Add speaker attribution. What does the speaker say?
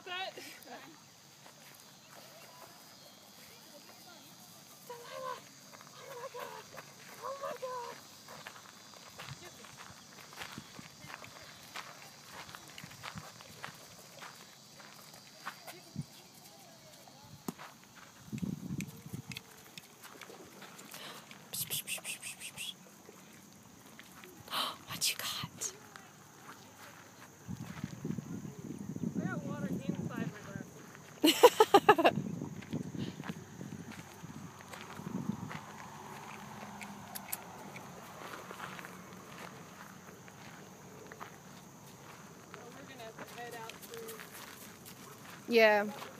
Speaker 1: about that? Delilah! Oh my god! Oh my god!
Speaker 2: What you got?
Speaker 1: I got water inside my breath. We're gonna have to head out through.
Speaker 2: Yeah.